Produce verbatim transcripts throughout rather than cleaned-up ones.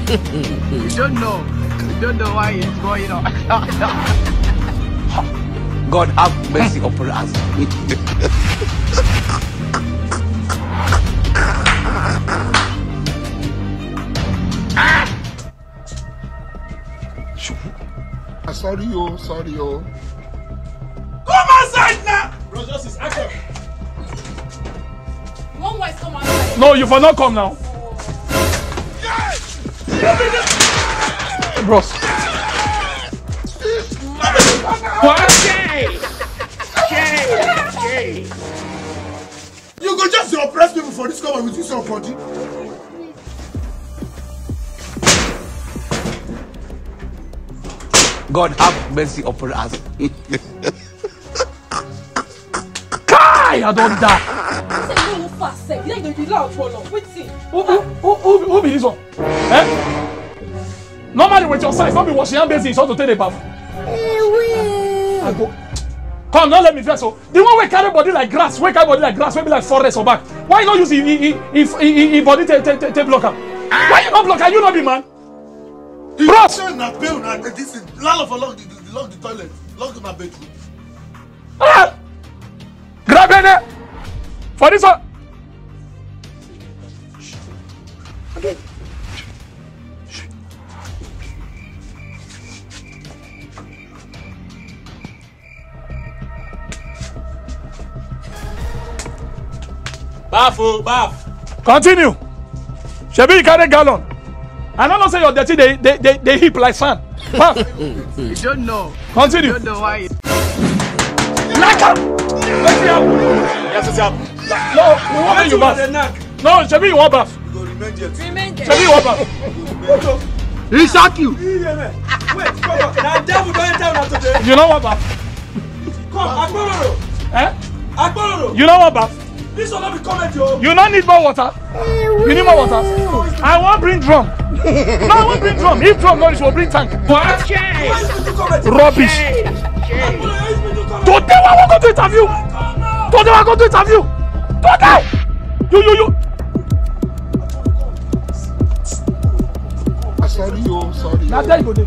You don't know. You don't know why it's going on. God have mercy upon us. Sorry, yo, sorry, yo. Come outside now! Bro, justice, action. One voice come outside. No, you for not come now. Yes! Bros. What? Jay! Jay! Jay! You go just oppress people for this cover with this body. God have mercy upon us. Kai! I don't die. Say no fast, say. You ain't gonna be loud for long. Wait, see. Who, who, who, who, who be this one? Eh? Normally with your size, don't be washing hand basin, so to take a bath. I go. Come, don't let me vex. So the one we carry body like grass, we carry body like grass, maybe like forest or back. Why not use if if body take take take block am? Why you not block am? You not be man. Bros! This is land of lock the lock the toilet, lock my bedroom. Ah! Grab it for this one. Okay. Bath, oh, bath. Continue. Shebi you carry gallon. I don't know say your dirty they they they, they heap like sand. Bath. You don't know. Continue. You don't know why. Knock him. Let's see how. Yes, it's up. No, we want you bath. No, Shebi you want bath. You go remain there. Remain there. Shebi you want bath. He shock you. Wait, come on. Now, devil don't enter now today. You know what bath? Come, Akpororo. Eh? Akpororo. You know what bath? This will not be comment, yo. You don't need more water. You need more water. I won't bring drum. No, I won't bring drum. If drum not, will bring tank. What? Rubbish. Today I will go to interview. Today I go to interview. Today. You, you, you. Sorry, yo, sorry. Now there you go there.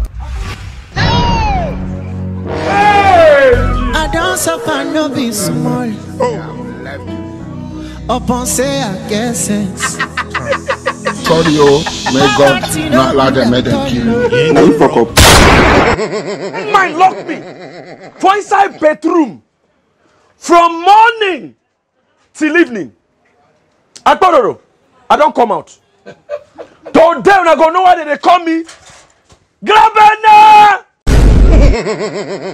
I don't suffer no be small. Oh, left you. Upon say I guess sense. Sorry, yo. May God not allow them make them kill you. Now you fuck up. Man lock me for inside bedroom from morning till evening. Akpororo, I don't come out. Today when I go know why they call me Grabena.